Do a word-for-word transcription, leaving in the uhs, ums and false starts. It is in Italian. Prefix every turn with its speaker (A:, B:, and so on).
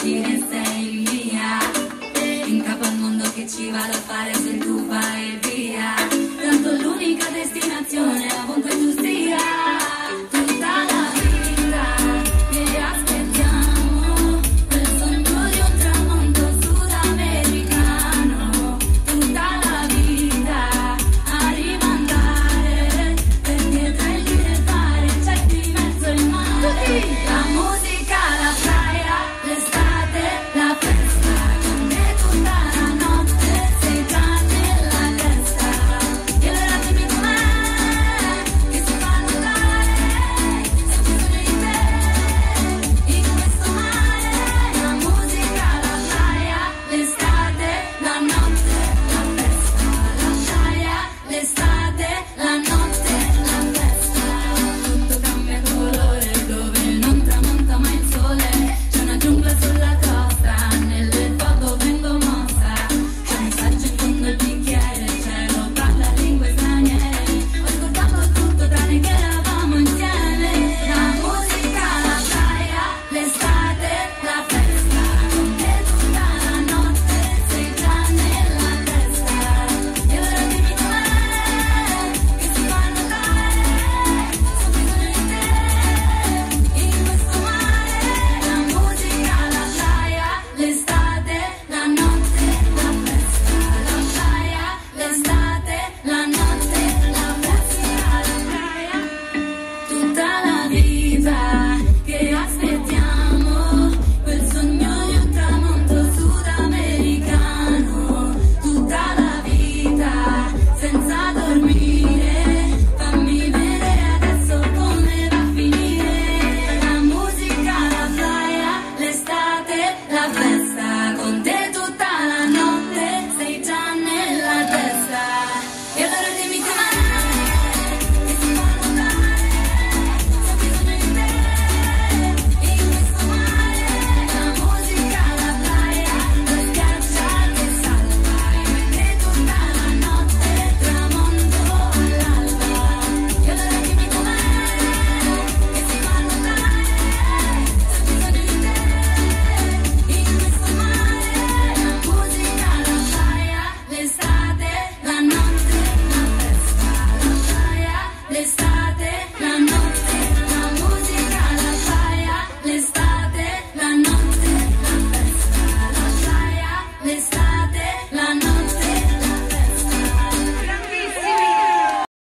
A: dire sei mia. In capo al mondo che ci vado a fare se tu vai via. Tanto l'unica destinazione è ovunque tu sia. Tutta la vita che aspettiamo, quel sogno di un tramonto sudamericano. Tutta la vita a rimandare, perché tra il dire e il fare c'è di mezzo il mare. La musica, la playa, l'estate, la festa, con me tutta la notte, sei già nella testa. E allora dimmi com'è che si fa notare, se ho bisogno di te in questo mare. La musica, la playa, l'estate, la notte, la festa. La playa, l'estate, la notte, la festa. Tutto cambia colore dove non tramonta mai il sole. C'è una giungla sulla costa, nelle foto vengo mossa. C'è un messaggio in fondo al bicchiere, il cielo parla lingue straniere. Ho scordato tutto tranne che eravamo insieme. La musica, la playa, l'estate, la festa. Con me tutta la notte, sei già nella testa. E allora dimmi com'è che si fa notare, se ho bisogno di te in questo mare. La musica, la playa, l'estate, la notte, la festa. La playa, l'estate, la notte, la festa. La playa, tutta la vita che aspettiamo, quel sogno di un tramonto sudamericano. Tutta la vita senza dormire, fammi vedere adesso come va a finire. La musica, la playa, l'estate, la festa.